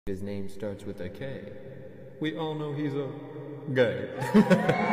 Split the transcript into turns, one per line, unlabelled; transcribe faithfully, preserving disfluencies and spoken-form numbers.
His name starts with a K. We all know he's a gay.